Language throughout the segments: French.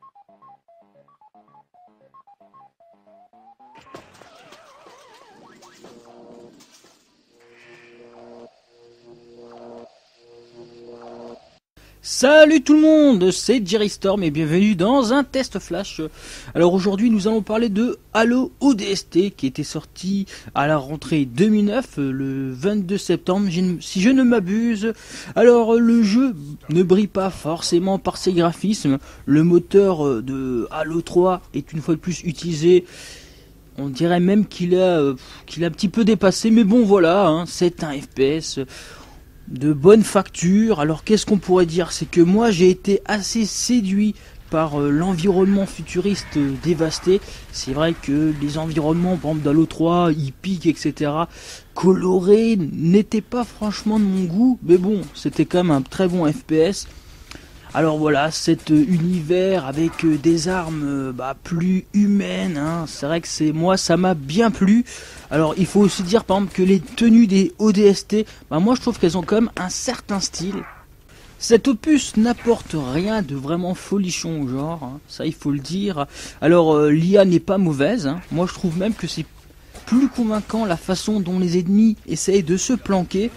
Salut tout le monde, c'est Jerry Storm et bienvenue dans un test flash. Alors aujourd'hui nous allons parler de Halo ODST qui était sorti à la rentrée 2009 le 22 septembre si je ne m'abuse. Alors le jeu ne brille pas forcément par ses graphismes, le moteur de Halo 3 est une fois de plus utilisé. On dirait même qu'il a un petit peu dépassé, mais bon voilà, hein, c'est un FPS de bonne facture. Alors qu'est-ce qu'on pourrait dire? C'est que moi j'ai été assez séduit par l'environnement futuriste dévasté. C'est vrai que les environnements, par exemple d'Halo 3, hippiques, etc., colorés, n'étaient pas franchement de mon goût, mais bon, c'était quand même un très bon FPS. Alors voilà, cet univers avec des armes plus humaines, hein, c'est vrai que moi ça m'a bien plu. Alors il faut aussi dire par exemple que les tenues des ODST, moi je trouve qu'elles ont quand même un certain style. Cet opus n'apporte rien de vraiment folichon au genre, hein, ça il faut le dire. Alors l'IA n'est pas mauvaise, hein. Moi je trouve même que c'est plus convaincant la façon dont les ennemis essayent de se planquer.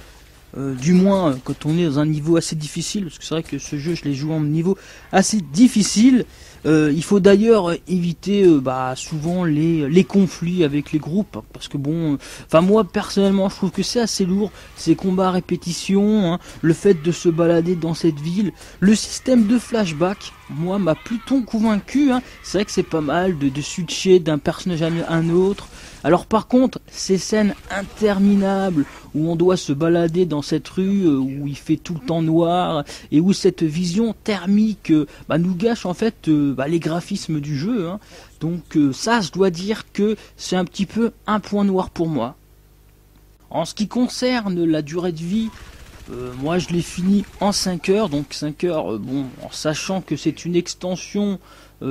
Du moins quand on est dans un niveau assez difficile, parce que c'est vrai que ce jeu je l'ai joué en niveau assez difficile. Il faut d'ailleurs éviter souvent les conflits avec les groupes, parce que bon, moi personnellement je trouve que c'est assez lourd, ces combats à répétition, hein, le fait de se balader dans cette ville, le système de flashback, moi m'a plutôt convaincu, hein. C'est vrai que c'est pas mal de switcher d'un personnage à un autre. Alors par contre, ces scènes interminables où on doit se balader dans cette rue où il fait tout le temps noir et où cette vision thermique nous gâche en fait les graphismes du jeu, hein. Donc ça, je dois dire que c'est un petit peu un point noir pour moi. En ce qui concerne la durée de vie, moi je l'ai fini en 5 heures, donc 5 heures, en sachant que c'est une extension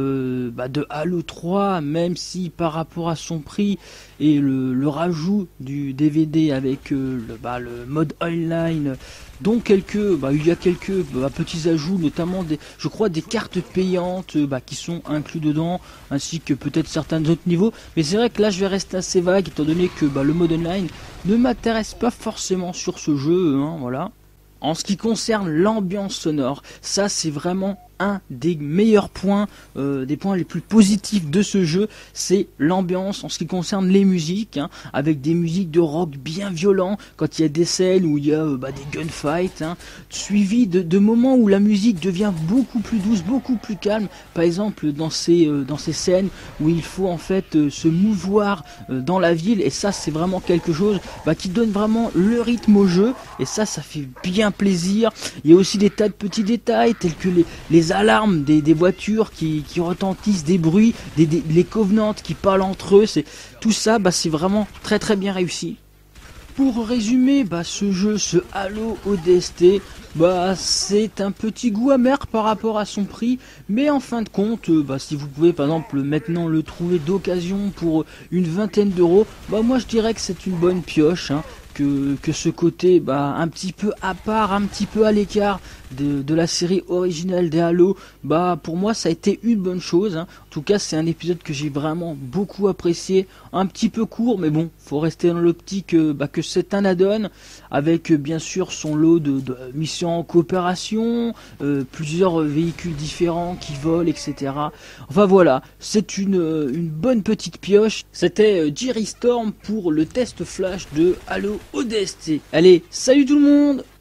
de Halo 3, même si par rapport à son prix et le rajout du DVD avec le mode online, donc il y a quelques petits ajouts, notamment je crois des cartes payantes qui sont inclus dedans, ainsi que peut-être certains autres niveaux, mais c'est vrai que là je vais rester assez vague étant donné que le mode online ne m'intéresse pas forcément sur ce jeu, hein, voilà. En ce qui concerne l'ambiance sonore, ça c'est vraiment un des meilleurs points, des points les plus positifs de ce jeu, c'est l'ambiance en ce qui concerne les musiques, hein, avec des musiques de rock bien violents, quand il y a des scènes où il y a des gunfights, hein, suivi de moments où la musique devient beaucoup plus douce, beaucoup plus calme, par exemple dans ces scènes où il faut en fait se mouvoir dans la ville, et ça c'est vraiment quelque chose qui donne vraiment le rythme au jeu, et ça fait bien plaisir. Il y a aussi des tas de petits détails tels que les alarmes des voitures qui retentissent, des bruits, les Covenants qui parlent entre eux, tout ça c'est vraiment très très bien réussi. Pour résumer ce jeu, ce Halo ODST, c'est un petit goût amer par rapport à son prix, mais en fin de compte, si vous pouvez par exemple maintenant le trouver d'occasion pour une vingtaine d'euros, moi je dirais que c'est une bonne pioche, hein. Que ce côté un petit peu à part, un petit peu à l'écart de la série originale des Halo, pour moi ça a été une bonne chose, hein. En tout cas c'est un épisode que j'ai vraiment beaucoup apprécié, un petit peu court, mais bon, faut rester dans l'optique que c'est un add-on, avec bien sûr son lot de missions en coopération, plusieurs véhicules différents qui volent, etc. Enfin voilà, c'est une bonne petite pioche. C'était Jerry Storm pour le test flash de Halo ODST. Allez, salut tout le monde!